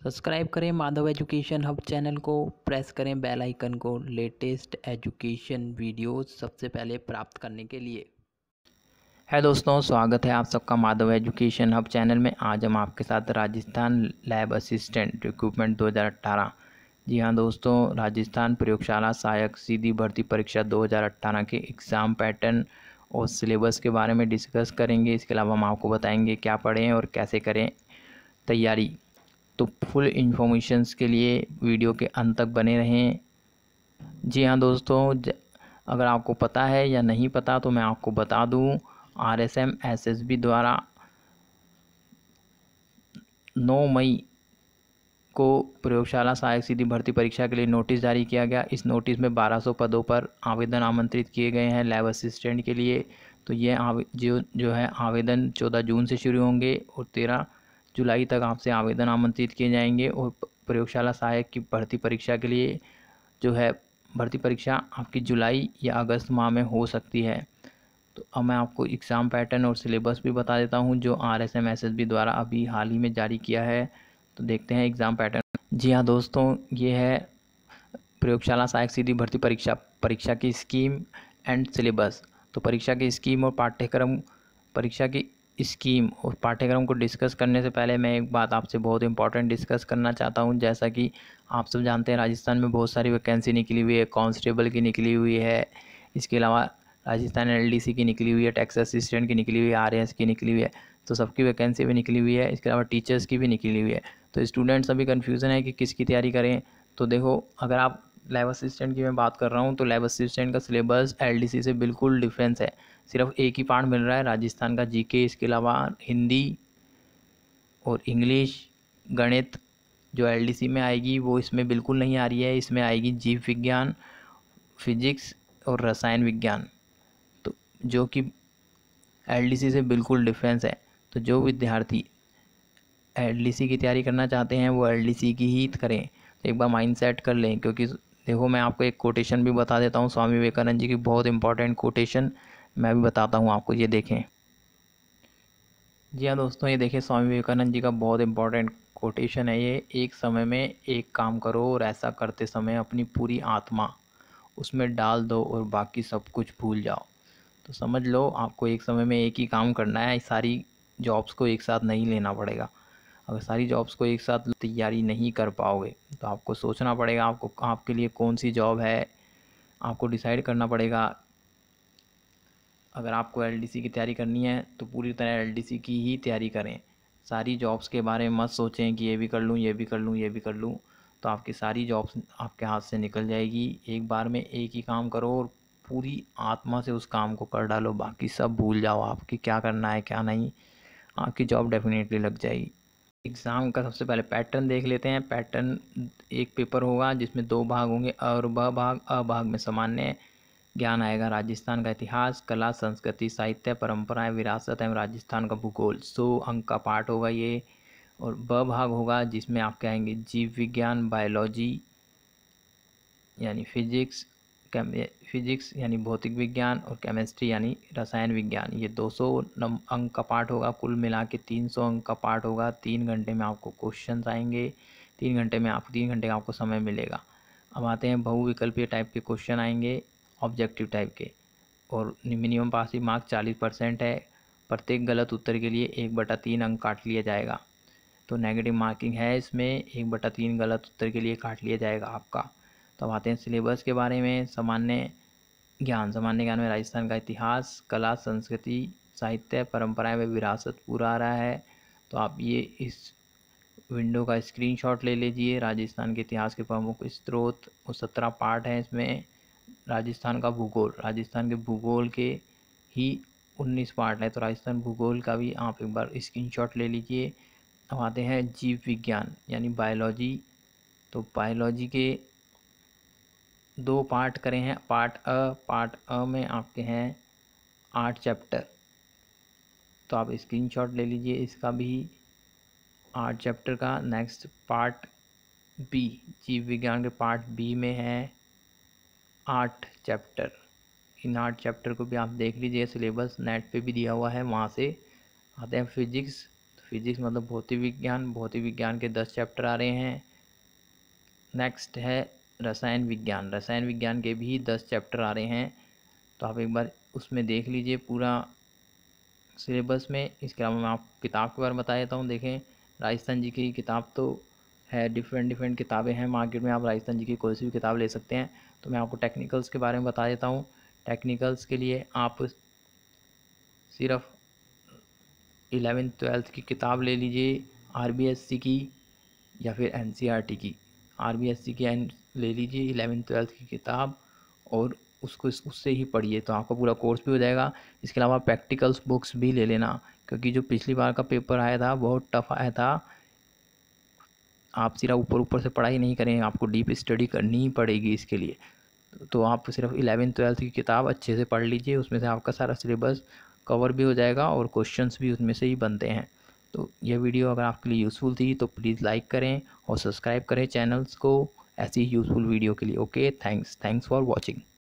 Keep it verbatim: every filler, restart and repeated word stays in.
Subscribe करें Madhav education hub channel को, press करें बेल आइकन को लेटेस्ट एजुकेशन वीडियोस सबसे पहले प्राप्त करने के लिए। है दोस्तों, स्वागत है आप सबका माधव एजुकेशन हब चैनल में। आज हम आपके साथ राजस्थान लैब असिस्टेंट रिक्रूटमेंट दो हज़ार अठारह, जी हाँ दोस्तों, राजस्थान प्रयोगशाला सहायक सीधी भर्ती परीक्षा दो हज़ार अठारह के एग्ज़ाम पैटर्न और सिलेबस के बारे में डिस्कस करेंगे। इसके अलावा हम आपको बताएंगे क्या पढ़ें और कैसे करें तैयारी। तो फुल इन्फॉर्मेशंस के लिए वीडियो के अंत तक बने रहें। जी हाँ दोस्तों, अगर आपको पता है या नहीं पता तो मैं आपको बता दूं, R S M S S B द्वारा नौ मई को प्रयोगशाला सहायक सीधी भर्ती परीक्षा के लिए नोटिस जारी किया गया। इस नोटिस में बारह सौ पदों पर आवेदन आमंत्रित किए गए हैं लैब असिस्टेंट के लिए। तो ये आवे जो जो है आवेदन चौदह जून से शुरू होंगे और तेरह जुलाई तक आपसे आवेदन आमंत्रित किए जाएंगे। और प्रयोगशाला सहायक की भर्ती परीक्षा के लिए जो है भर्ती परीक्षा आपकी जुलाई या अगस्त माह में हो सकती है। तो अब मैं आपको एग्ज़ाम पैटर्न और सिलेबस भी बता देता हूँ जो R S M S S B द्वारा अभी हाल ही में जारी किया है। तो देखते हैं एग्ज़ाम पैटर्न। जी हाँ दोस्तों, ये है प्रयोगशाला सहायक सीधी भर्ती परीक्षा परीक्षा की स्कीम एंड सिलेबस। तो परीक्षा की स्कीम और पाठ्यक्रम परीक्षा की स्कीम और पाठ्यक्रम को डिस्कस करने से पहले मैं एक बात आपसे बहुत इंपॉर्टेंट डिस्कस करना चाहता हूं। जैसा कि आप सब जानते हैं, राजस्थान में बहुत सारी वैकेंसी निकली हुई है। कांस्टेबल की निकली हुई है, इसके अलावा राजस्थान एल डी सी की निकली हुई है, टैक्स असिस्टेंट की निकली हुई है, आर ए एस की निकली हुई है। तो सबकी वैकेंसी भी निकली हुई है। इसके अलावा टीचर्स की भी निकली हुई है। तो स्टूडेंट्स अभी कन्फ्यूज़न है कि किसकी तैयारी करें। तो देखो, अगर आप लैब असिस्टेंट की मैं बात कर रहा हूँ तो लैब असिस्टेंट का सिलेबस एल डी सी से बिल्कुल डिफरेंस है। सिर्फ एक ही पार्ट मिल रहा है राजस्थान का जी के। इसके अलावा हिंदी और इंग्लिश, गणित जो एल डी सी में आएगी वो इसमें बिल्कुल नहीं आ रही है। इसमें आएगी जीव विज्ञान, फिजिक्स और रसायन विज्ञान, तो जो कि एल डी सी से बिल्कुल डिफरेंस है। तो जो विद्यार्थी एल डी सी की तैयारी करना चाहते हैं वो एल डी सी की ही करें। तो एक बार माइंड सेट कर लें, क्योंकि देखो मैं आपको एक कोटेशन भी बता देता हूँ स्वामी विवेकानंद जी की, बहुत इंपॉर्टेंट कोटेशन मैं भी बताता हूँ आपको। ये देखें। जी हाँ दोस्तों, ये देखिए स्वामी विवेकानंद जी का बहुत इंपॉर्टेंट कोटेशन है ये। एक समय में एक काम करो और ऐसा करते समय अपनी पूरी आत्मा उसमें डाल दो और बाकी सब कुछ भूल जाओ। तो समझ लो, आपको एक समय में एक ही काम करना है। सारी जॉब्स को एक साथ नहीं लेना पड़ेगा। अगर सारी जॉब्स को एक साथ तैयारी नहीं कर पाओगे तो आपको सोचना पड़ेगा आपको आपके लिए कौन सी जॉब है। आपको डिसाइड करना पड़ेगा। अगर आपको एल डी सी की तैयारी करनी है तो पूरी तरह एल डी सी की ही तैयारी करें। सारी जॉब्स के बारे में मत सोचें कि ये भी कर लूँ ये भी कर लूँ ये भी कर लूँ। तो आपकी सारी जॉब्स आपके हाथ से निकल जाएगी। एक बार में एक ही काम करो और पूरी आत्मा से उस काम को कर डालो, बाकी सब भूल जाओ आपकी क्या करना है क्या नहीं। आपकी जॉब डेफिनेटली लग जाएगी। एग्ज़ाम का सबसे पहले पैटर्न देख लेते हैं। पैटर्न, एक पेपर होगा जिसमें दो भाग होंगे, अ और ब भाग। अ भाग में सामान्य ज्ञान आएगा, राजस्थान का इतिहास, कला, संस्कृति, साहित्य, परंपराएं, विरासत एवं राजस्थान का भूगोल। सौ अंक का पाठ होगा ये। और ब भाग होगा जिसमें आप कहेंगे जीव विज्ञान, बायोलॉजी यानी फिजिक्स, केम फिजिक्स यानी भौतिक विज्ञान और केमिस्ट्री यानी रसायन विज्ञान। ये दो सौ अंक का पाठ होगा। कुल मिला के तीन सौ अंक का पाठ होगा। तीन घंटे में आपको क्वेश्चन आएंगे। तीन घंटे में आप तीन घंटे का आपको समय मिलेगा। अब आते हैं बहुविकल्पीय टाइप के क्वेश्चन आएंगे, ऑब्जेक्टिव टाइप के। और मिनिमम पासिंग मार्क चालीस परसेंट है। प्रत्येक गलत उत्तर के लिए एक बटा तीन अंक काट लिया जाएगा। तो नेगेटिव मार्किंग है इसमें, एक बटा तीन गलत उत्तर के लिए काट लिया जाएगा आपका। तो अब आते हैं सिलेबस के बारे में। सामान्य ज्ञान, सामान्य ज्ञान में राजस्थान का इतिहास, कला, संस्कृति, साहित्य, परंपराएं व विरासत पूरा आ रहा है। तो आप ये इस विंडो का स्क्रीनशॉट ले लीजिए। राजस्थान के इतिहास के प्रमुख स्रोत और सत्रह पार्ट हैं इसमें। राजस्थान का भूगोल, राजस्थान के भूगोल के ही उन्नीस पार्ट है। तो राजस्थान भूगोल का भी आप एक बार स्क्रीनशॉट ले लीजिए। अब आते हैं जीव विज्ञान यानी बायोलॉजी। तो बायोलॉजी के दो पार्ट करें हैं। पार्ट अ पार्ट अ में आपके हैं आठ चैप्टर। तो आप स्क्रीनशॉट ले लीजिए इसका भी, आठ चैप्टर का। नेक्स्ट पार्ट बी, जीव विज्ञान के पार्ट बी में है आठ चैप्टर। इन आठ चैप्टर को भी आप देख लीजिए। सिलेबस नेट पे भी दिया हुआ है, वहाँ से आते हैं फिजिक्स। फिजिक्स मतलब भौतिक विज्ञान, भौतिक विज्ञान के दस चैप्टर आ रहे हैं। नेक्स्ट है रसायन विज्ञान, रसायन विज्ञान के भी दस चैप्टर आ रहे हैं, तो आप एक बार उसमें देख लीजिए पूरा सिलेबस में। इसके अलावा मैं आपको किताब के बारे में बता देता हूँ। देखें, राजस्थान जी की किताब तो है, डिफरेंट डिफरेंट किताबें हैं मार्केट में, आप राजस्थान जी की कोई सी भी किताब ले सकते हैं। तो मैं आपको टेक्निकल्स के बारे में बता देता हूँ। टेक्निकल्स के लिए आप सिर्फ इलेवेंथ ट्वेल्थ की किताब ले लीजिए, आरबीएससी की या फिर एनसीईआरटी की। आरबीएससी की एन ले लीजिए इलेवेंथ ट्वेल्थ की किताब, और उसको उससे ही पढ़िए, तो आपका पूरा कोर्स भी हो जाएगा। इसके अलावा प्रैक्टिकल्स बुक्स भी ले लेना, क्योंकि जो पिछली बार का पेपर आया था बहुत टफ आया था। आप सिर्फ ऊपर ऊपर से पढ़ाई नहीं करेंगे, आपको डीप स्टडी करनी ही पड़ेगी इसके लिए। तो आप सिर्फ इलेवेंथ ट्वेल्थ की किताब अच्छे से पढ़ लीजिए, उसमें से आपका सारा सिलेबस कवर भी हो जाएगा और क्वेश्चंस भी उसमें से ही बनते हैं। तो यह वीडियो अगर आपके लिए यूज़फुल थी तो प्लीज़ लाइक करें और सब्सक्राइब करें चैनल्स को ऐसी ही यूज़फुल वीडियो के लिए। Okay, thanks thanks for watching.